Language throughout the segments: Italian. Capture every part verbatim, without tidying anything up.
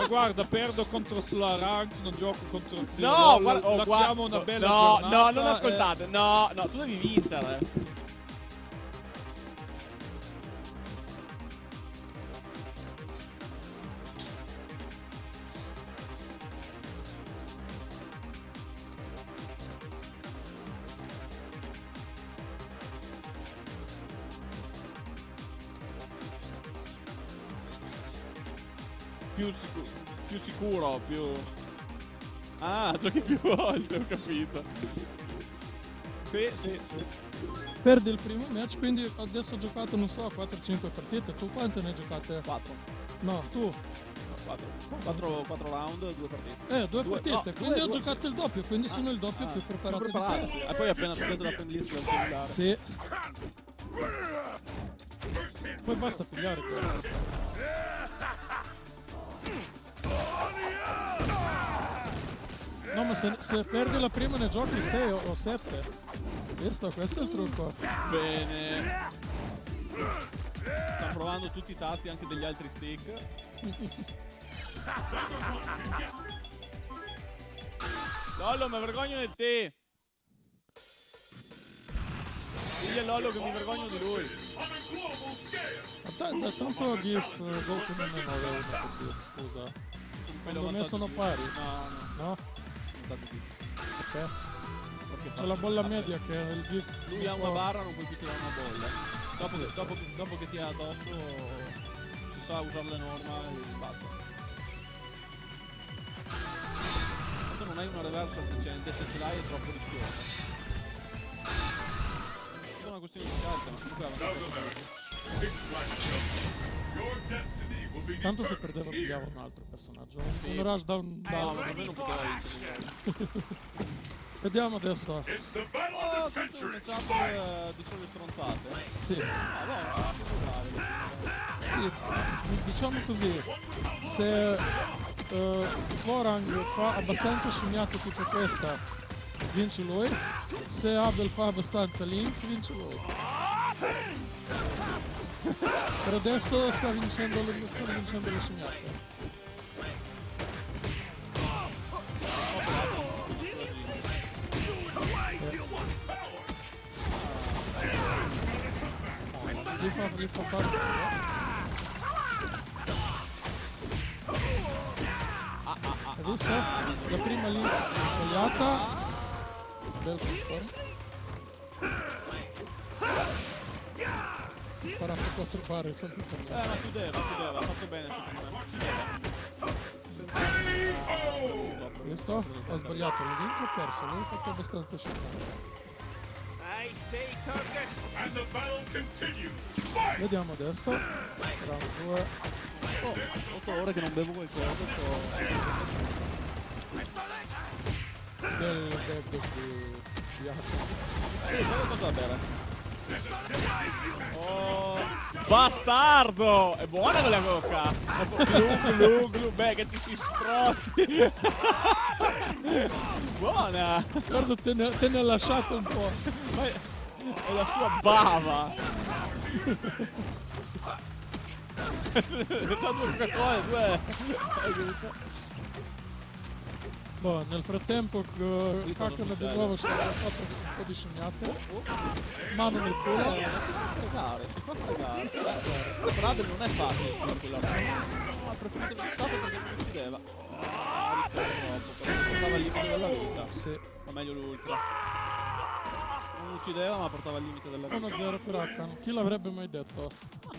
guarda, perdo contro Slarang, non gioco contro Zio. No, LOL, guarda, oh, lasciamo guarda, una bella no, giornata. no, non e- ascoltate, no, no, tu devi vincere. Più sicuro, più sicuro, più... Ah, giochi più volte, ho capito. Sì, sì, sì. Perdi il primo match, quindi adesso ho giocato, non so, quattro cinque partite. Tu quante ne hai giocate? quattro. No, tu. quattro round, due partite. Eh, due, Due- partite, no, quindi due- ho due. giocato il doppio, quindi Ah, sono il doppio ah, più preparato più di preparato. te. E poi appena preso la friend list del cellulare. Sì. Poi basta pigliare quello. No, ma se, se perdi la prima ne giochi sei o sette. Questo, questo è il trucco. Bene. Stanno provando tutti i tasti anche degli altri stick. Lollo, mi vergogno di te. Digli a Lollo che mi vergogno di lui. Ma t- t- tanto GIF Goku non è nove uno per dire, scusa. Secondo me sono pari. No, no, No? non state più. Ok. Perché C'è la bolla media che è il GIF. Lui ha una barra, non puoi più tirare una bolla. Dopo che, dopo, che- dopo che ti ha addosso, si sa usare le norme e basta. Tanto non hai una reversa sufficiente, se ce l'hai è troppo rischioso. È una questione di scelta, ma comunque avanti. Tanto se perdeva pigliava un altro personaggio. Un rush da un No, balzo. ma per me non poteva vincere. Vediamo adesso. Oh, questo è un matchup eh, di sole stronzate. Sì. Ah, no, non è Sì, diciamo così, se uh, Slorang fa abbastanza scimmiate tipo questa, vince lui, se Abel fa abbastanza Link, vince lui. Per adesso sta vincendo le, sta vincendo le scimmiate. Gli fa, gli fa parte. Hai visto? La prima lì sbagliata. Bel colpo. Sparato quattro barre senza Eh, tornare. ma chiudeva, chiudeva, ha fatto bene secondo me. Visto? Ho sbagliato il link, ho perso. Lui ha fatto abbastanza scivolare. Vediamo adesso. Round due. Oh, otto ore che non bevo qualcosa. Del dead di Yaku. Ehi, guarda cosa da bere. Oh, bastardo! È buona quella cocca! Glu glu glu, beh che ti si sprozzi! Buona! Guarda, te ne, te ne ha lasciato un po'. Ma è, è la sua bava! È stato Coca-Cola, due! Boh, nel frattempo uh, Kakana di nuovo si è fatto un po' di scimmate. Mano nel culo. Eh, ma si fa fregare, si fa fregare. Eh, per Abel non è facile quella roba. No, ha preferito lo stato perché non uccideva. Ah, rischiava troppo, perché portava al limite della vita. Sì. O meglio l'ultra. Non uccideva ma portava al limite della vita. uno a zero per Hakan. Chi l'avrebbe mai detto?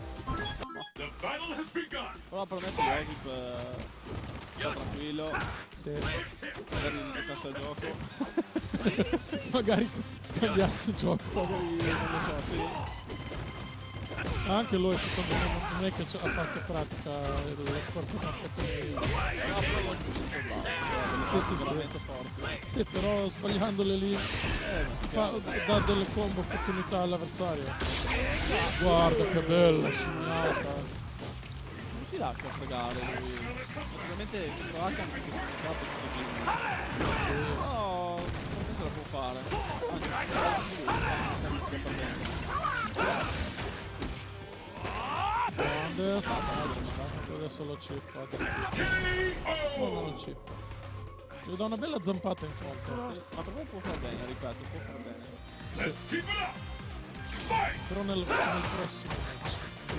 Però permette a Josip eh, sta tranquillo. Sì. Magari gli giocasse al gioco. Magari cambiasse il gioco. Magari non lo so, sì. Anche lui secondo me non è che ci ha fatto pratica la scorsa volta che... No, però lo giusto Sì, sì, veramente sì. forti. Sì, però sbagliandole lì Eh, ma fa, dà delle combo opportunità all'avversario. Guarda che bella scimmiata. non si lascia fregare lui. Praticamente contro Hakan non si è fatto così. No, non se la può fare. Anzi, non si sta perdendo. Grande. Ecco, adesso lo chip. Adesso. No, non lo chip. Gli do una bella zampata in fronte. Sì, ma per me può far bene, ripeto, può far bene. Sì. Però nel, nel prossimo match.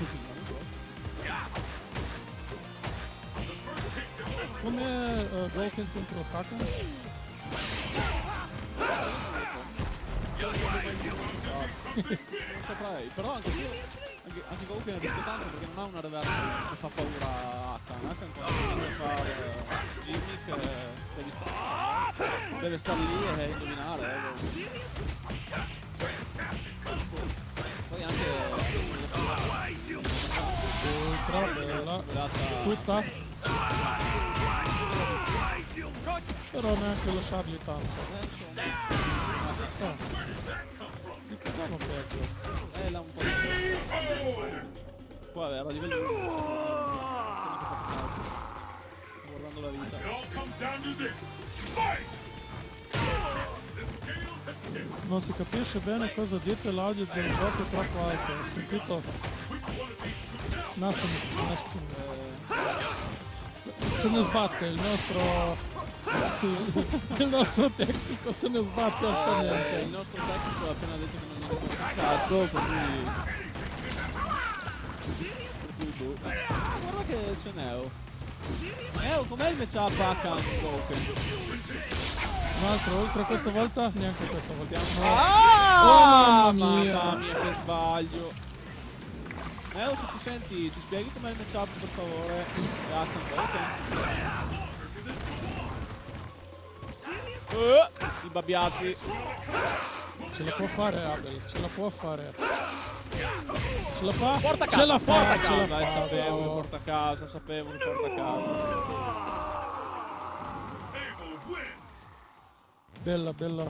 Come uh, Gouken contro Hakan? Non saprei, però anche io, anche, anche Gouken è rischio tanto perché non ha una reversa che fa paura a Hakan. Hakan quando deve fare uh, gimmick eh, devi stare, deve stare lì e indovinare. Eh. Poi anche Ultra bella. Tutta. Però neanche lasciargli tanto. Eh. Di che sono peggio? Eh, là un po' di... Qua era a livello di... guardando la vita. Non si capisce bene cosa dite, l'audio del gioco è troppo alto. Ho sentito... Nassim, Nassim, se ne sbatte il nostro... il nostro tecnico se ne sbatte altamente. Eh, il nostro tecnico ha appena detto che non gli ricorda un cazzo, per cui... per cui boh. Ah, guarda che c'è Neo. Neo, com'è il matchup Hakan Gouken? Un altro, oltre questa volta, neanche questa volta. No. Ah! Oh, mamma mia. Mamma mia, che sbaglio. Neo, se ti senti, ti spieghi com'è il matchup, per favore? E Hakan Gouken. Uh, imbabbiati. Ce la può fare Abel, ce la può fare. Ce la fa? Porta a casa, ce la porta fa, a ce la casa, eh, fa. sapevo che no. porta a casa, sapevo che porta a casa. Bella, bella.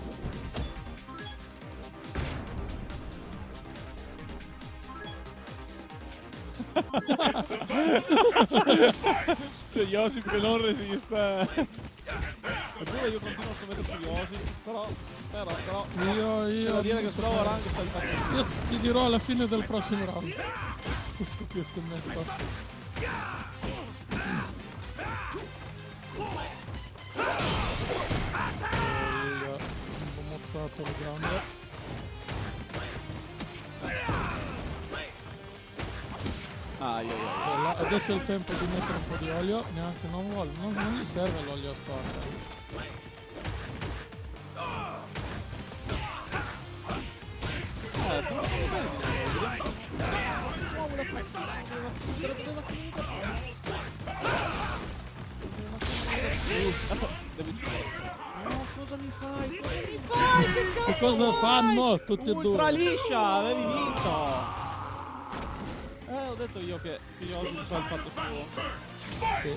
C'è Josip che non resiste. Eppure io continuo a scommettere su Josip, però, però, però, Io, c'è io... da dire non che so trovo fare. Rank sta rifattendo. Io ti dirò alla fine del prossimo round. Su che scommetto. Io ho montato il grande. Ah, io, io. Bella. Adesso è il tempo di mettere un po' di olio. Neanche non vuole. Non, non gli serve l'olio scorta. Eh, però come bene, muovo la faccia, devi uccidere. No, cosa mi fai? Cosa mi fai? Che Che cazzo cosa fai? fanno tutti e Ultra due? liscia, avevi vinto! Eh, ho detto io che io oggi fa il fatto suo. Sì.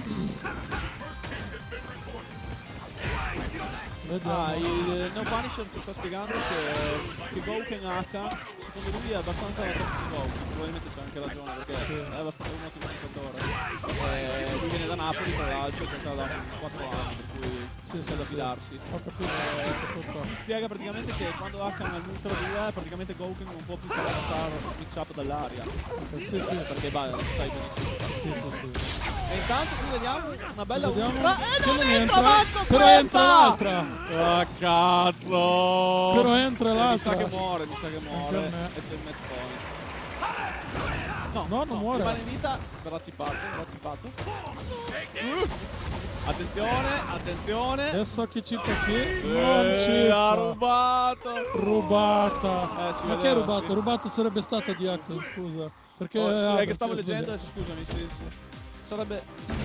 Vediamo. Ah, il No Punisher ci sta spiegando che, che Gouken Hakan, secondo lui è abbastanza la top di Gouken, probabilmente c'è anche ragione perché Sì. è abbastanza un ottimo giocatore. Eh, lui viene da Napoli tra l'altro, gioca da quattro anni, per cui Sì, c'è sì, da sì. fidarsi. Ho capito, ho capito. Spiega praticamente che quando Hakan è al neutro due, praticamente Gouken non può più fare un mix up dall'aria. Sì, sì, Perché va, sai benissimo. sì, sì, sì. E intanto qui vediamo una bella Vediamo ultra. che E non non entra, entra, manco però questa! entra l'altra. Ah, cazzo! Però entra Eh, mi l'altra. sa che muore, mi sa che muore. Anche a me. E c'è il match point. No, No, non muore. rimane in vita, verrà chippato, verrà chippato. Uh, attenzione, attenzione. Adesso chi cippa qui? Non Eh, ha cippa. rubato. Rubata. Eh, si Ma vedeva, che è rubato? sì. Rubato sarebbe stato di Hakan, scusa. Perché Oh, ah, è che perché stavo ho leggendo, sbagliato. scusami, sì, sì. Sarebbe...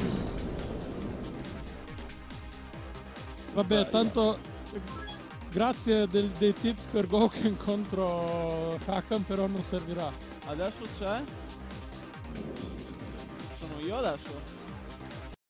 Vabbè, Beh, tanto eh, grazie del- dei tip per Gouken contro Hakan, però non servirà. Adesso c'è... Sono io adesso?